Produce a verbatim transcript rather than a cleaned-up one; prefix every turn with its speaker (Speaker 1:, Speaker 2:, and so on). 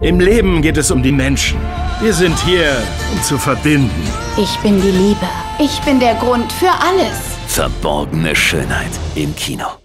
Speaker 1: Im Leben geht es um die Menschen. Wir sind hier, um zu verbinden.
Speaker 2: Ich bin die Liebe. Ich bin der Grund für alles.
Speaker 3: Verborgene Schönheit im Kino.